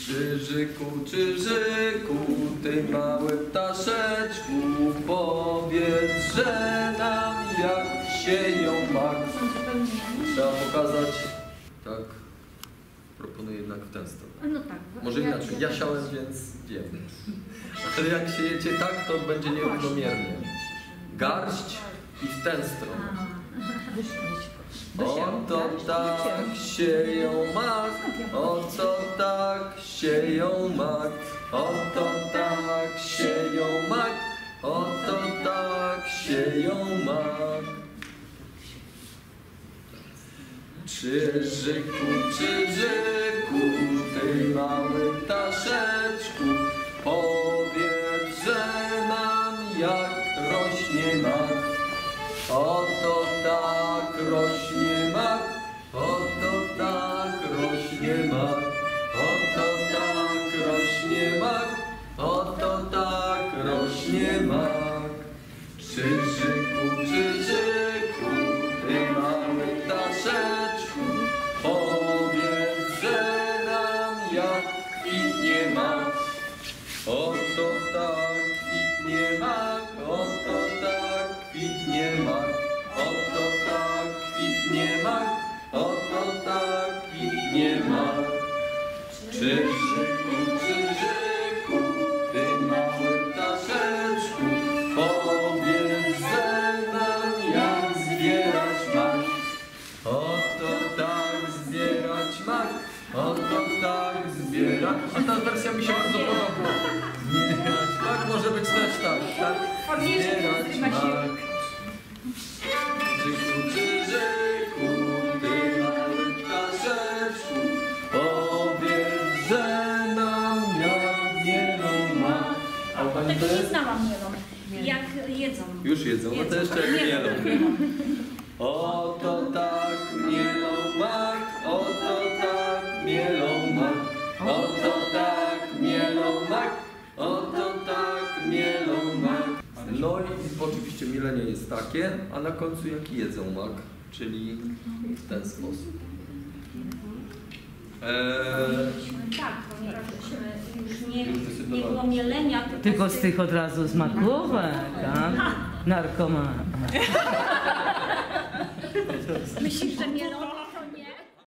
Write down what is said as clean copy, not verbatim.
Czyżyku, czyżyku, ty mały ptaszeczku, powiedz, że nam jak sieją mak. Trzeba pokazać, tak, proponuję jednak w ten stronę. No tak. Może inaczej, ja siałem, więc wiem. Ale jak siejecie tak, to będzie nierównomiernie. Garść i w tę stronę. Oto tak sieją mak, oto tak sieją mak, oto tak sieją mak, oto tak sieją mak. Czyżyku, czyżyku, ty mały ptaszeczku, powiedz, że nam jak rośnie mak. Oto tak rośnie mak, oto tak rośnie mak, oto tak rośnie mak, oto tak rośnie mak. Czyżyku, czyżyku, ty mały ptaszeczku, powiedz, że nam jak kwitnie mak. Oto tak kwitnie mak, oto tak kwitnie mak, oto tak kwitnie mak, oto tak kwitnie mak. Czyżyku, czyżyku, ty mały ptaszeczku, powiedz, że nam jak zbierać mak. Oto tak zbierać mak, oto tak zbierać. A ta wersja mi się bardzo podoba. Zbierać mak może być też tak, tak? Zbierać mak. Czyżyku, czyżyku, ty mały ptaszeczku, powiedz, że nam jak mielą mak. A pani Tak to nie jest? znałam mielą. Jak jedzą. Już jedzą, no to jeszcze jak mielą. Oto tak mielą mak, oto tak mielą mak, oto tak mielą mak, oto tak mielą mak. No i oczywiście mielenie jest takie, a na końcu jaki jedzą mak, czyli w ten sposób. Tak, ponieważ już nie było mielenia. Tylko z tych od razu smakówek, tak? Narkoman. Myślisz, że mielą?